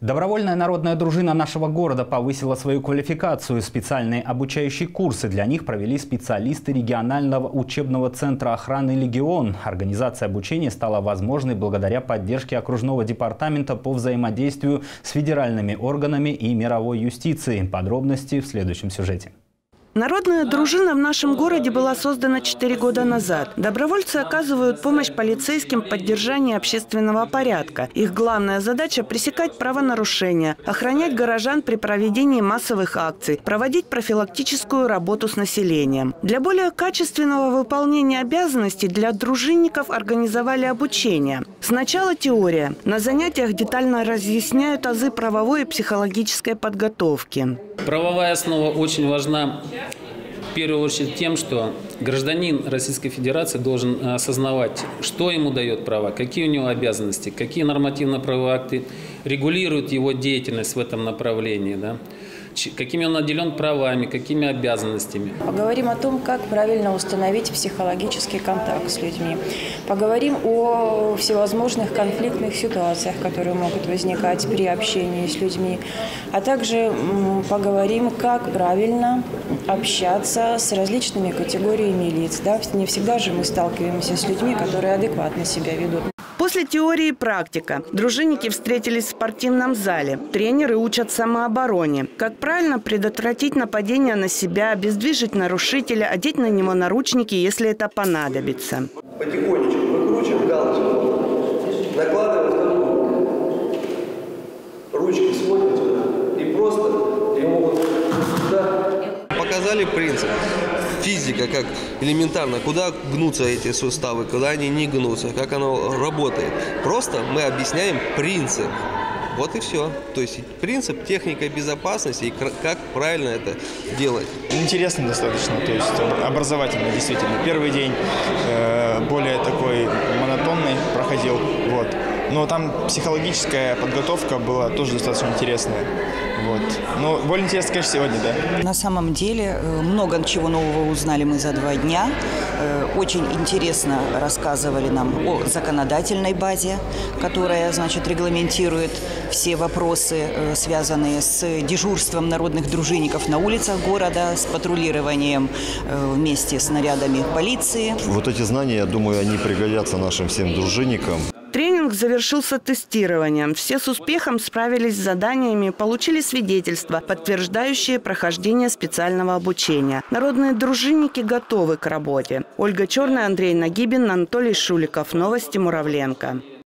Добровольная народная дружина нашего города повысила свою квалификацию. Специальные обучающие курсы для них провели специалисты регионального учебного центра охраны «Легион». Организация обучения стала возможной благодаря поддержке окружного департамента по взаимодействию с федеральными органами и мировой юстицией. Подробности в следующем сюжете. Народная дружина в нашем городе была создана 4 года назад. Добровольцы оказывают помощь полицейским в поддержании общественного порядка. Их главная задача – пресекать правонарушения, охранять горожан при проведении массовых акций, проводить профилактическую работу с населением. Для более качественного выполнения обязанностей для дружинников организовали обучение. Сначала теория. На занятиях детально разъясняют азы правовой и психологической подготовки. Правовая основа очень важна. В первую очередь тем, что гражданин Российской Федерации должен осознавать, что ему дает право, какие у него обязанности, какие нормативно-правовые акты регулируют его деятельность в этом направлении, да? Какими он наделен правами, какими обязанностями. Поговорим о том, как правильно установить психологический контакт с людьми. Поговорим о всевозможных конфликтных ситуациях, которые могут возникать при общении с людьми. А также поговорим, как правильно общаться с различными категориями лиц. Да? Не всегда же мы сталкиваемся с людьми, которые адекватно себя ведут. После теории и практика дружинники встретились в спортивном зале. Тренеры учат самообороне. Как правильно предотвратить нападение на себя, обездвижить нарушителя, одеть на него наручники, если это понадобится. Потихонечку выкручиваем галочку, накладываем ручки, сводим сюда и просто его сюда. Показали принцип. Физика, как элементарно, куда гнутся эти суставы, куда они не гнутся, как оно работает. Просто мы объясняем принцип. Вот и все. То есть принцип, техника безопасности и как правильно это делать. Интересно достаточно, то есть образовательно действительно. Первый день более такой монотонный проходил, вот. Но там психологическая подготовка была тоже достаточно интересная. Вот. Но более интересно, конечно, сегодня, да. На самом деле много чего нового узнали мы за 2 дня. Очень интересно рассказывали нам о законодательной базе, которая, значит, регламентирует все вопросы, связанные с дежурством народных дружинников на улицах города, с патрулированием вместе с нарядами полиции. Вот эти знания, я думаю, они пригодятся нашим всем дружинникам. Тренинг завершился тестированием. Все с успехом справились с заданиями, получили свидетельства, подтверждающие прохождение специального обучения. Народные дружинники готовы к работе. Ольга Черная, Андрей Нагибин, Анатолий Шуликов. Новости Муравленко.